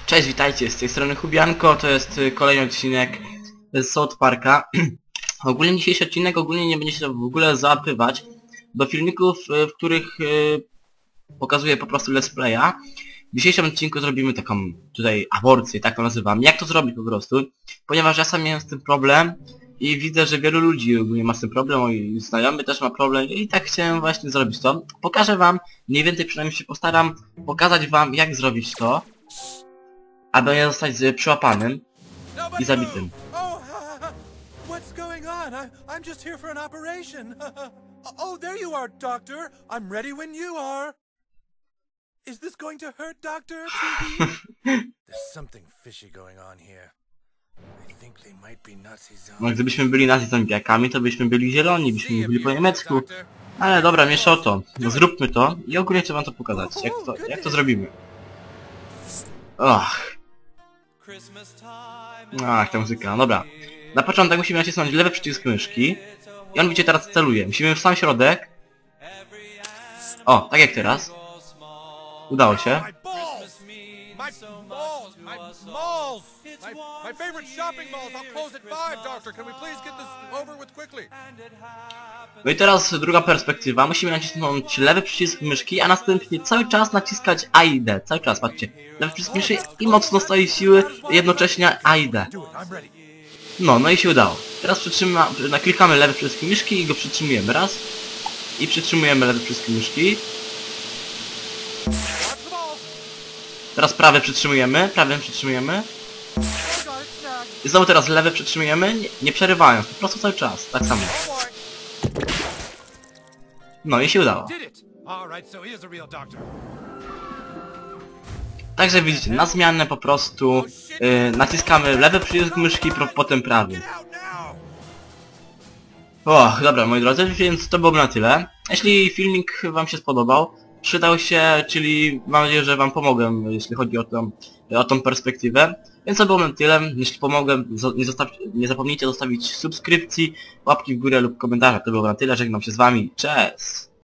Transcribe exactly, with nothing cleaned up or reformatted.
Cześć, witajcie, z tej strony Hubianko, to jest kolejny odcinek z South Parka. Ogólnie dzisiejszy odcinek ogólnie nie będzie się w ogóle załapywać do filmików, w których y, pokazuję po prostu let's playa. W dzisiejszym odcinku zrobimy taką tutaj aborcję, tak to nazywam. Jak to zrobić po prostu? Ponieważ ja sam miałem z tym problem i widzę, że wielu ludzi ogólnie ma z tym problem, mój znajomy też ma problem i tak chciałem właśnie zrobić to. Pokażę wam, mniej więcej przynajmniej się postaram pokazać wam, jak zrobić to, aby nie zostać przyłapanym i zabitym. What's going on? I, I'm just here for an operation. Oh, there you are, Doctor. I'm ready when you are. Is this going to hurt, Doctor? There's something fishy going on here. I think they might be Nazi zombies. No gdybyśmy byli nazi zombiakami, to byśmy byli zieloni, byśmy mówili po niemiecku. Ale dobra, miesza o to. No, zróbmy to i ogólnie chcę wam to pokazać. Jak to, jak to zrobimy? Och. Ach, ta muzyka. Dobra. Na początek musimy nacisnąć lewy przycisk myszki. I on widzicie teraz celuje. Musimy w sam środek. O, tak jak teraz. Udało się. No i teraz druga perspektywa. Musimy nacisnąć lewy przycisk myszki, a następnie cały czas naciskać A i D. Cały czas, patrzcie. Lewy przycisk myszki i mocno stoi siły, jednocześnie A i D. No, no i się udało. Teraz przytrzyma, naklikamy lewy przycisk myszki i go przytrzymujemy. Raz. I przytrzymujemy lewy przycisk myszki. Teraz prawy przytrzymujemy, prawym przytrzymujemy. I znowu teraz lewy przytrzymujemy, nie, nie przerywając, po prostu cały czas, tak samo. No i się udało. Także widzicie, na zmianę po prostu yy, naciskamy lewy przycisk myszki, potem prawy. O, dobra moi drodzy, więc to byłoby na tyle. Jeśli filmik wam się spodobał, przydał się, czyli mam nadzieję, że wam pomogę, jeśli chodzi o tą, o tą perspektywę. Więc to było na tyle. Jeśli pomogę, nie, nie zapomnijcie zostawić subskrypcji, łapki w górę lub komentarza. To było na tyle. Żegnam się z wami. Cześć!